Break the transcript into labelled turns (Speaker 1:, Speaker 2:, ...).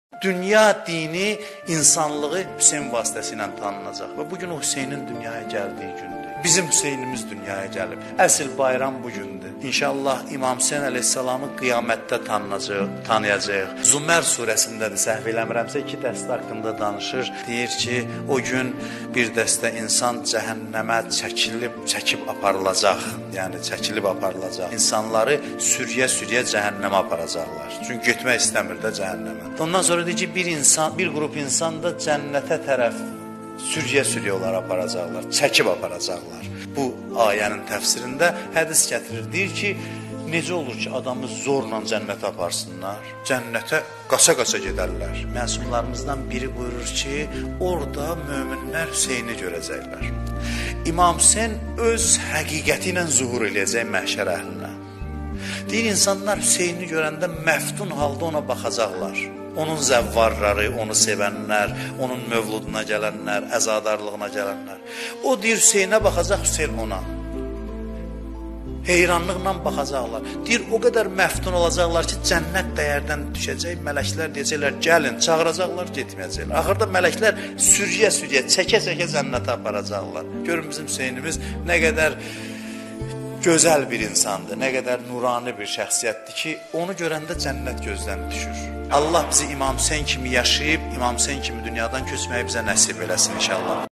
Speaker 1: Dünya dini insanlığı Hüseyin vasitəsilə tanınacaq və bugün o Hüseynin dünyaya gəldiyi gündür. Bizim Hüseynimiz dünyaya gəlib. Əsl bayram bu gündür. İnşallah İmam Hüseyin əleyhissalamı qiyamətdə tanıyacağıq. Zümer surəsindədir, səhv eləmirəmsə 2 dəstə haqqında danışır. Deyir ki, o gün bir dəstə insan cəhənnəmə çəkib aparılacaq. Yəni çəkilib aparılacaq. İnsanları sürüyə-sürüyə cəhənnəmə aparacaqlar. Çünki getmək istəmir də cəhənnəmə. Ondan sonra deyir ki, bir qrup insan da cənnətə tərəf sürüyə-sürüyə onları aparacaqlar, çəkib aparacaqlar. Bu ayənin təfsirində hədis gətirir. Deyir ki, necə olur ki, adamı zorla cənnətə aparsınlar? Cənnətə qaça-qaça gedərlər. Məsumlarımızdan biri buyurur ki, orada möminlər Hüseyni görəcəklər. İmam Hüseyin öz həqiqəti ilə zuhur eləyəcək məhşər əhlinə. Deyir, insanlar Hüseyni görəndə məftun halda ona baxacaqlar. Onun zəvvarları, onu sevənlər, onun mövluduna gələnlər, əzadarlığına gələnlər. O deyir, Hüseynə baxacaq, Hüseyn ona. Heyranlıqla baxacaqlar. Deyir, o qədər məftun olacaqlar ki, cənnət dəyərdən düşəcək, mələklər deyəcəklər, gəlin, çağıracaqlar, getməyəcəklər. Axırda mələklər sürüyə-sürüyə, çəkə-çəkə cənnətə aparacaqlar. Görün, bizim Hüseynimiz nə qədər gözəl bir insandır, nə qədər nurani bir şəxsiyyətdir ki, onu görəndə cənnət gözdən düşür. Allah bizi İmam Hüseyin kimi yaşayıb, İmam Hüseyin kimi dünyadan köçməyi bizə nəsib eləsin inşallah.